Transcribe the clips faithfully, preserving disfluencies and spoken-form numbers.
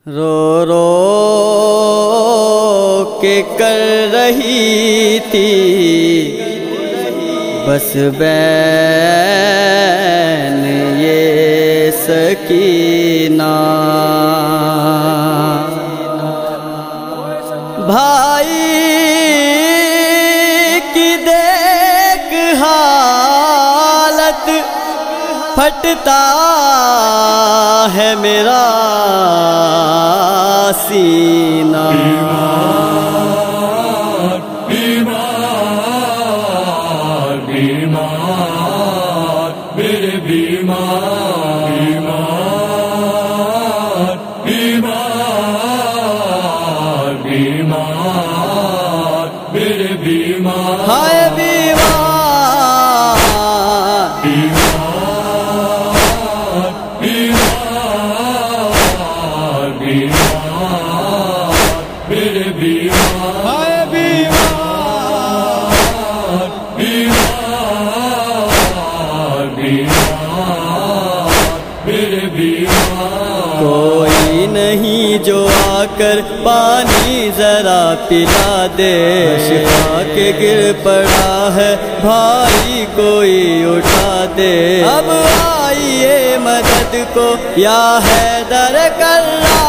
رو رو کے کر رہی تھی بس بین یہ سکینہ، بھائی کی دیکھ حالت پھٹتا ہے میرا سینہ، بیمار بیمار میرے بیمار بیمار بیمار میرے بیمار، ہائے بیمار بیمار بیمار بیمار میرے بیمار، ہائے بیمار بیمار بیمار میرے بیمار، کوئی نہیں جو آ کر پانی ذرا پلا دے، شفا کے گر پڑا ہے بھائی کوئی اٹھا دے، اب آئیے مدد کو یا حیدر کرار،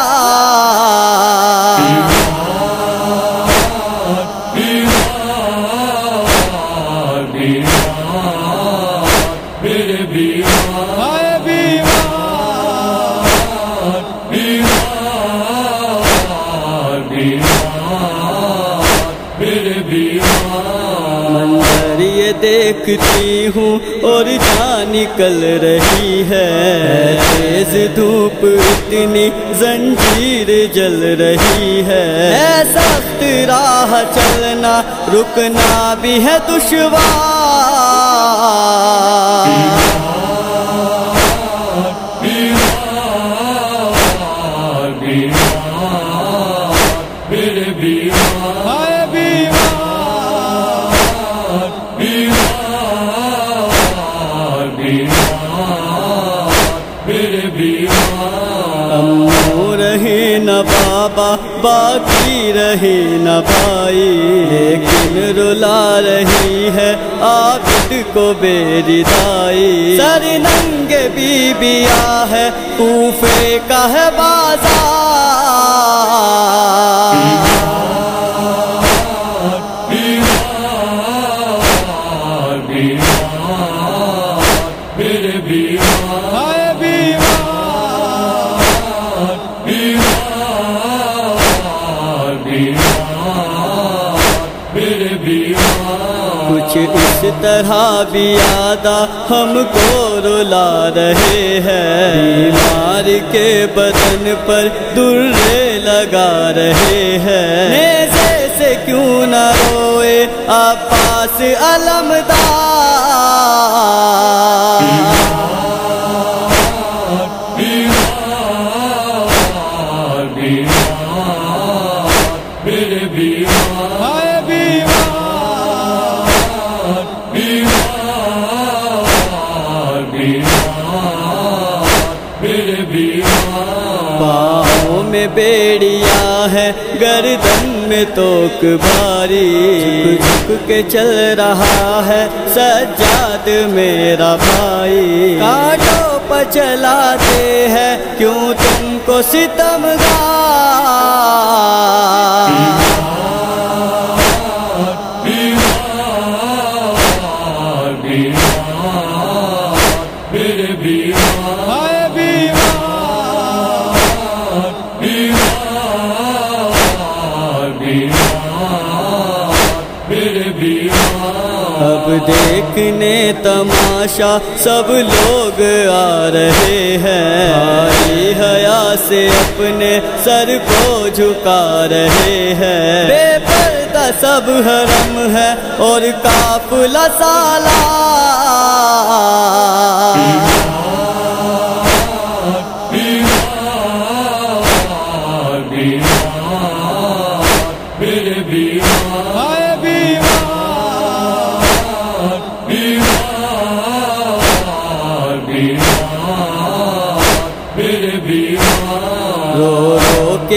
بیمار بیمار میرے بیمار، ہائے بیمار بیمار بیمار میرے بیمار، منظر یہ دیکھتی ہوں اور جان نکل رہی ہے، تیز دھوپ اتنی زنجیر جل رہی ہے، اے سخت راہ چلنا رکنا بھی ہے دشوار، بیمار بیمار میرے بیمار، ہائے بیمار بیمار بیمار میرے بیمار، امو رہے نہ بابا باقی رہے نہ بھائی، لیکن رلا رہی ہے عابد کو بے ردائی، سر ننگے بی بیا ہے کوفے کا ہے بازار، بیمار بیمار میرے بیمار، ہائے بیمار بیمار بیمار میرے بیمار، کچھ اس طرح بھی یادا ہم کو رلا رہے ہیں، بیمار کے بدن پر درے لگا رہے ہیں، نیزے سے کیوں نہ روئے عباس علمدار، بیمار بیمار میرے بیمار، ہائے بیمار بیمار بیمار میرے بیمار، پاؤں میں بیڑیاں ہے گردن میں توک بھاری، جھک جھک کے چل رہا ہے سجاد میرا بھائی، کانٹوں پر چلاتے ہیں کیوں تم کو ستمگار، بیمار بیمار میرے بیمار، ہائے بیمار بیمار بیمار میرے بیمار، اب دیکھنے تماشا سب لوگ آ رہے ہیں، بھائی حیا سے اپنے سر کو جھکا رہے ہیں، بے پردہ سب حرم ہے اور قافلہ سالار، بیمار بیمار میرے بیمار، ہائے بیمار بیمار بیمار میرے بیمار، رو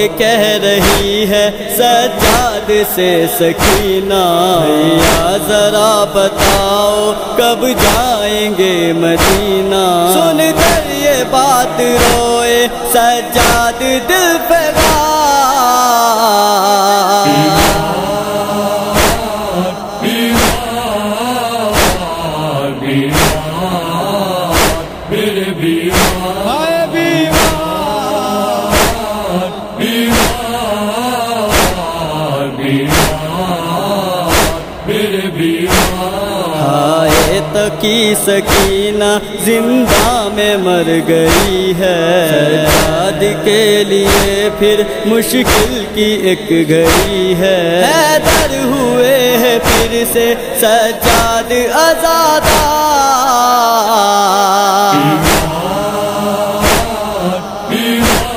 کے کہہ رہی ہے سجاد سے سکینہ، یا ذرا بتاؤ کب جائیں گے مدینہ؟ سن کر یہ بات روئے سجاد دل پہ ہائے تقی سکینہ زندہ میں مر گئی ہے، سجاد کے لیے پھر مشکل کی ایک گھڑی ہے، حیدر ہوئے ہیں پھر سے سجاد آزادہ، بیمار بیمار